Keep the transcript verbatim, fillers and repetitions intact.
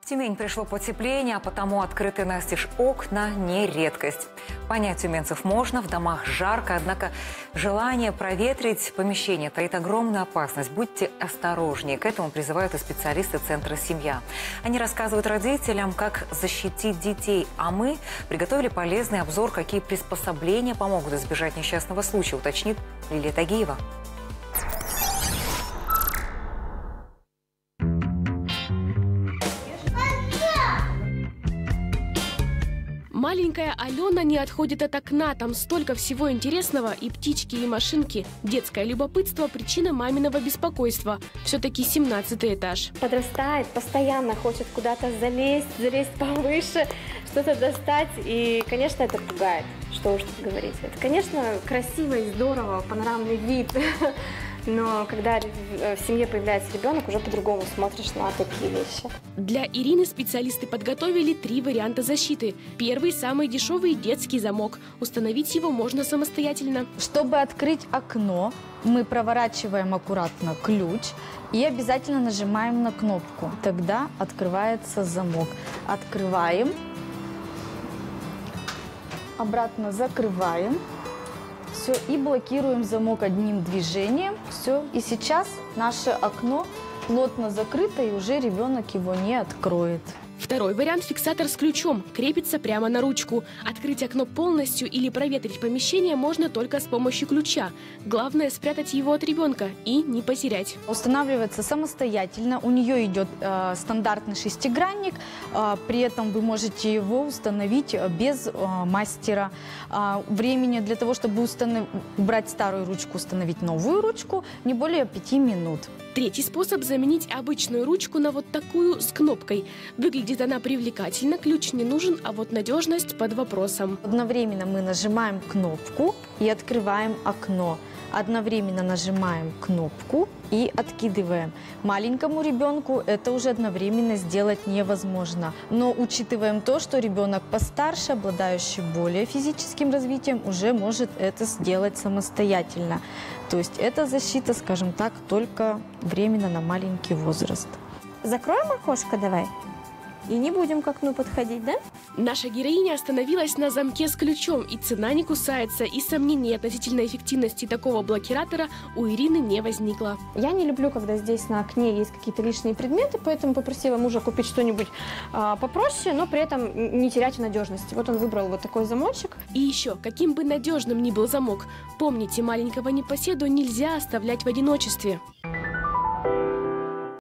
В Тюмень пришло потепление, а потому открытые настежь окна не редкость. Понять тюменцев можно, в домах жарко, однако желание проветрить помещение таит огромную опасность. Будьте осторожнее, к этому призывают и специалисты Центра «Семья». Они рассказывают родителям, как защитить детей, а мы приготовили полезный обзор, какие приспособления помогут избежать несчастного случая, уточнит Лилия Тагиева. Маленькая Алена не отходит от окна. Там столько всего интересного. И птички, и машинки. Детское любопытство – причина маминого беспокойства. Все-таки семнадцатый этаж. Подрастает, постоянно хочет куда-то залезть, залезть повыше, что-то достать. И, конечно, это пугает. Что уж тут говорить. Это, конечно, красиво и здорово, панорамный вид. Но когда в семье появляется ребенок, уже по-другому смотришь на такие вещи. Для Ирины специалисты подготовили три варианта защиты. Первый – самый дешевый детский замок. Установить его можно самостоятельно. Чтобы открыть окно, мы проворачиваем аккуратно ключ и обязательно нажимаем на кнопку. Тогда открывается замок. Открываем, обратно закрываем. Все, и блокируем замок одним движением. Все, и сейчас наше окно плотно закрыто, и уже ребенок его не откроет. Второй вариант – фиксатор с ключом. Крепится прямо на ручку. Открыть окно полностью или проветрить помещение можно только с помощью ключа. Главное – спрятать его от ребенка и не потерять. Устанавливается самостоятельно. У нее идет э, стандартный шестигранник. Э, при этом вы можете его установить без э, мастера. Э, времени для того, чтобы установ... убрать старую ручку, установить новую ручку, не более пяти минут. Третий способ – заменить обычную ручку на вот такую с кнопкой. Выглядит она привлекательно, ключ не нужен, а вот надежность под вопросом. Одновременно мы нажимаем кнопку и открываем окно. Одновременно нажимаем кнопку и откидываем. Маленькому ребенку это уже одновременно сделать невозможно. Но учитываем то, что ребенок постарше, обладающий более физическим развитием, уже может это сделать самостоятельно. То есть это защита, скажем так, только временно на маленький возраст. Закроем окошко давай. И не будем к окну подходить, да? Наша героиня остановилась на замке с ключом, и цена не кусается, и сомнений относительно эффективности такого блокиратора у Ирины не возникло. Я не люблю, когда здесь на окне есть какие-то лишние предметы, поэтому попросила мужа купить что-нибудь а, попроще, но при этом не терять надежности. Вот он выбрал вот такой замочек. И еще, каким бы надежным ни был замок, помните, маленького непоседу нельзя оставлять в одиночестве.